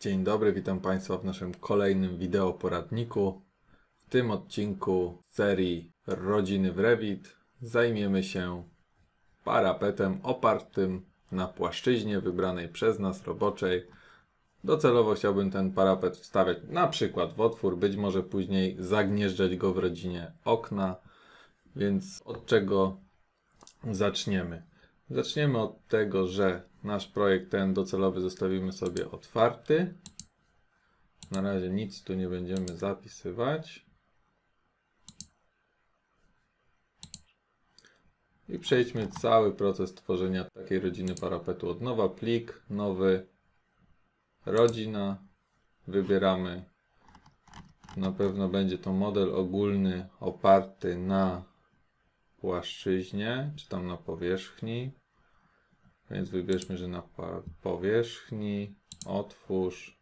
Dzień dobry, witam Państwa w naszym kolejnym wideo poradniku. W tym odcinku serii Rodziny w Revit zajmiemy się parapetem opartym na płaszczyźnie wybranej przez nas roboczej. Docelowo chciałbym ten parapet wstawiać na przykład w otwór, być może później zagnieżdżać go w rodzinie okna. Więc od czego zaczniemy? Zaczniemy od tego, że nasz projekt ten docelowy zostawimy sobie otwarty. Na razie nic tu nie będziemy zapisywać. I przejdźmy cały proces tworzenia takiej rodziny parapetu od nowa. Plik, nowy, rodzina. Wybieramy. Na pewno będzie to model ogólny oparty na płaszczyźnie, czy tam na powierzchni. Więc wybierzmy, że na powierzchni, otwórz.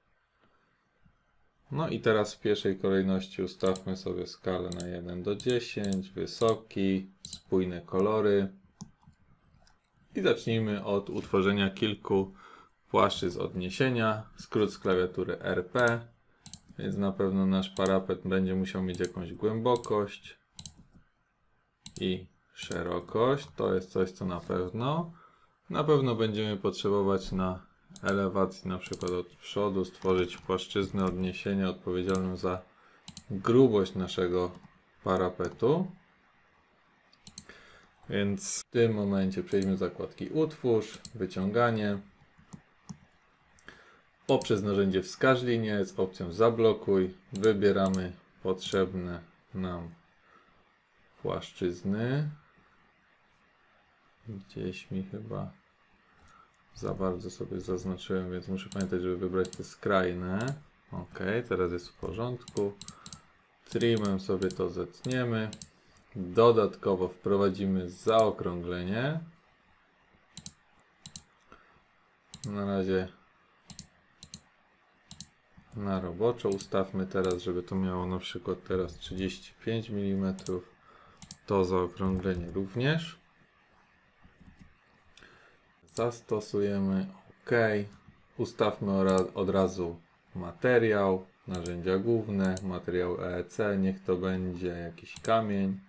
No i teraz w pierwszej kolejności ustawmy sobie skalę na 1 do 10, wysoki, spójne kolory. I zacznijmy od utworzenia kilku płaszczyzn odniesienia. Skrót z klawiatury RP. Więc na pewno nasz parapet będzie musiał mieć jakąś głębokość i szerokość. To jest coś, co na pewno. Na pewno będziemy potrzebować na elewacji, na przykład od przodu, stworzyć płaszczyznę odniesienia odpowiedzialną za grubość naszego parapetu. Więc w tym momencie przejdźmy do zakładki Utwórz, Wyciąganie. Poprzez narzędzie Wskaż linię z opcją Zablokuj wybieramy potrzebne nam płaszczyzny. Gdzieś mi chyba za bardzo sobie zaznaczyłem, więc muszę pamiętać, żeby wybrać te skrajne. Ok, teraz jest w porządku. Trimem sobie to zetniemy. Dodatkowo wprowadzimy zaokrąglenie. Na razie na roboczo ustawmy teraz, żeby to miało na przykład teraz 35 mm. To zaokrąglenie również. Zastosujemy OK. Ustawmy od razu materiał, narzędzia główne, materiał EEC, niech to będzie jakiś kamień.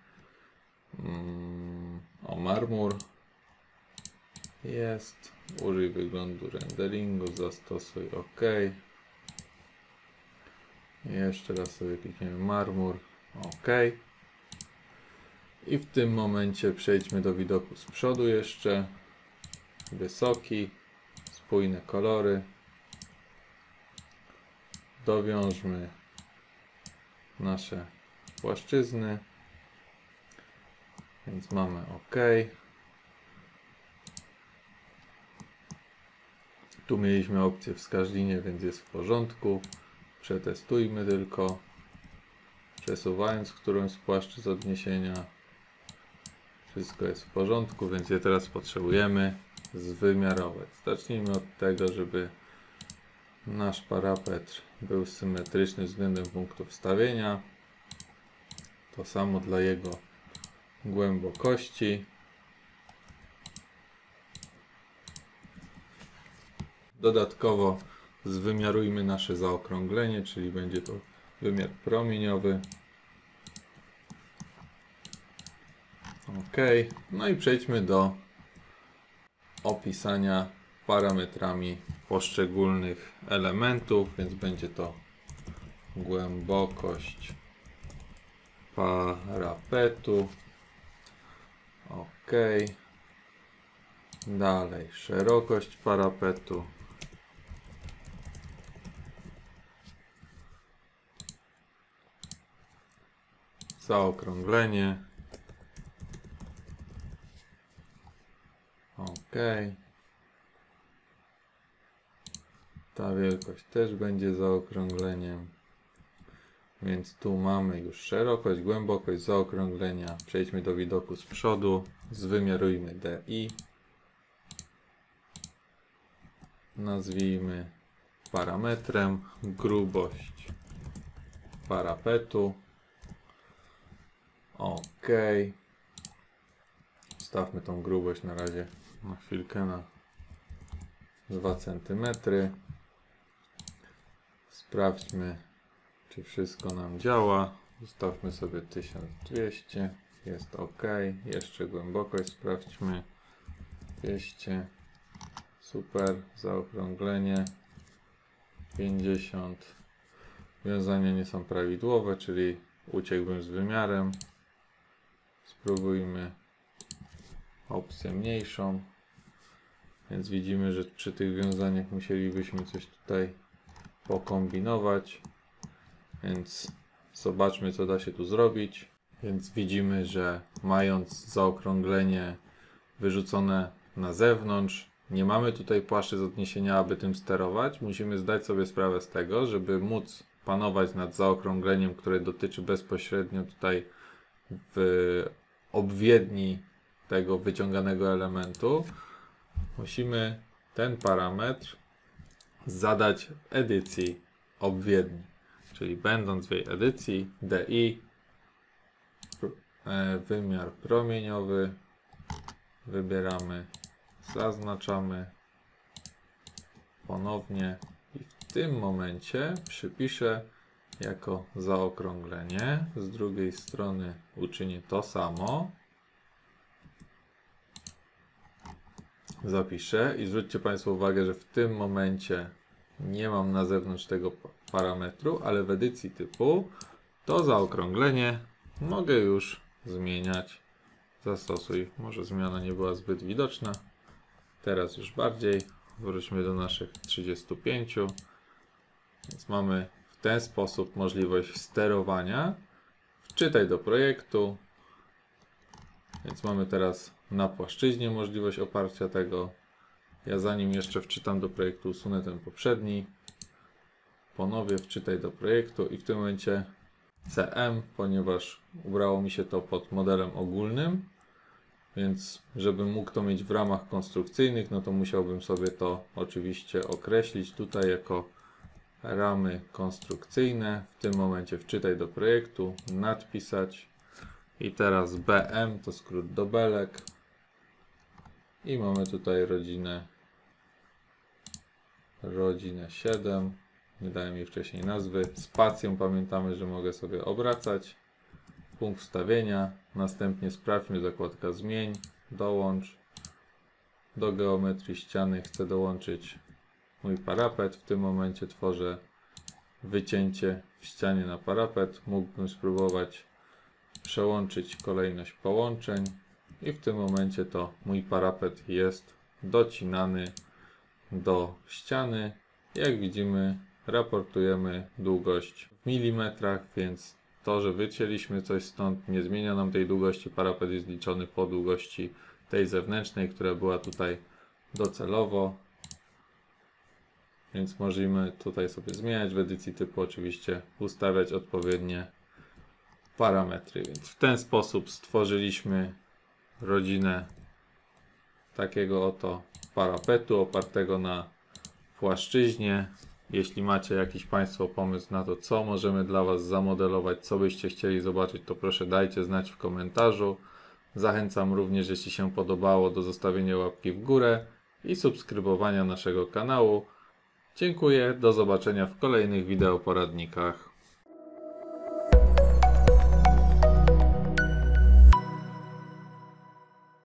Marmur. Jest. Użyj wyglądu renderingu, zastosuj OK. Jeszcze raz sobie klikniemy marmur. OK. I w tym momencie przejdźmy do widoku z przodu jeszcze. Wysoki, spójne kolory. Dowiążmy nasze płaszczyzny. Więc mamy OK. Tu mieliśmy opcję Wskaż linię, więc jest w porządku. Przetestujmy tylko, przesuwając którąś z płaszczyzn odniesienia. Wszystko jest w porządku, więc je teraz potrzebujemy zwymiarować. Zacznijmy od tego, żeby nasz parapet był symetryczny względem punktu wstawienia. To samo dla jego głębokości. Dodatkowo zwymiarujmy nasze zaokrąglenie, czyli będzie to wymiar promieniowy. OK. No i przejdźmy do opisania parametrami poszczególnych elementów, więc będzie to głębokość parapetu. OK. Dalej szerokość parapetu. Zaokrąglenie. OK. Ta wielkość też będzie zaokrągleniem. Więc tu mamy już szerokość, głębokość zaokrąglenia. Przejdźmy do widoku z przodu. Zwymiarujmy DI. Nazwijmy parametrem grubość parapetu. OK. Stawmy tą grubość na razie na chwilkę na 2 cm. Sprawdźmy, czy wszystko nam działa. Zostawmy sobie 1200. Jest ok. Jeszcze głębokość sprawdźmy. 200. Super. Zaokrąglenie. 50. Wiązania nie są prawidłowe, czyli uciekłbym z wymiarem. Spróbujmy opcję mniejszą. Więc widzimy, że przy tych wiązaniach musielibyśmy coś tutaj pokombinować. Więc zobaczmy, co da się tu zrobić. Więc widzimy, że mając zaokrąglenie wyrzucone na zewnątrz, nie mamy tutaj płaszczyzn odniesienia, aby tym sterować. Musimy zdać sobie sprawę z tego, żeby móc panować nad zaokrągleniem, które dotyczy bezpośrednio tutaj w obwiedni tego wyciąganego elementu. Musimy ten parametr zadać w edycji obwiedni. Czyli będąc w jej edycji DI, wymiar promieniowy, wybieramy, zaznaczamy ponownie i w tym momencie przypiszę jako zaokrąglenie. Z drugiej strony uczynię to samo. Zapiszę i zwróćcie Państwo uwagę, że w tym momencie nie mam na zewnątrz tego parametru, ale w edycji typu to zaokrąglenie mogę już zmieniać. Zastosuj. Może zmiana nie była zbyt widoczna. Teraz już bardziej. Wróćmy do naszych 35. Więc mamy w ten sposób możliwość sterowania. Wczytaj do projektu. Więc mamy teraz na płaszczyźnie możliwość oparcia tego. Ja zanim jeszcze wczytam do projektu, usunę ten poprzedni. Ponownie wczytaj do projektu i w tym momencie CM, ponieważ ubrało mi się to pod modelem ogólnym, więc żebym mógł to mieć w ramach konstrukcyjnych, no to musiałbym sobie to oczywiście określić tutaj jako ramy konstrukcyjne. W tym momencie wczytaj do projektu, nadpisać i teraz BM to skrót do belek i mamy tutaj rodzinę 7. Nie dałem jej wcześniej nazwy. Spacją pamiętamy, że mogę sobie obracać. Punkt wstawienia. Następnie sprawdźmy zakładka zmień. Dołącz. Do geometrii ściany chcę dołączyć mój parapet. W tym momencie tworzę wycięcie w ścianie na parapet. Mógłbym spróbować przełączyć kolejność połączeń. I w tym momencie to mój parapet jest docinany do ściany. Jak widzimy, raportujemy długość w milimetrach, więc to, że wycięliśmy coś stąd, nie zmienia nam tej długości. Parapet jest liczony po długości tej zewnętrznej, która była tutaj docelowo. Więc możemy tutaj sobie zmieniać w edycji typu, oczywiście ustawiać odpowiednie parametry. Więc w ten sposób stworzyliśmy rodzinę takiego oto parapetu opartego na płaszczyźnie. Jeśli macie jakiś Państwo pomysł na to, co możemy dla Was zamodelować, co byście chcieli zobaczyć, to proszę dajcie znać w komentarzu. Zachęcam również, jeśli się podobało, do zostawienia łapki w górę i subskrybowania naszego kanału. Dziękuję, do zobaczenia w kolejnych wideoporadnikach.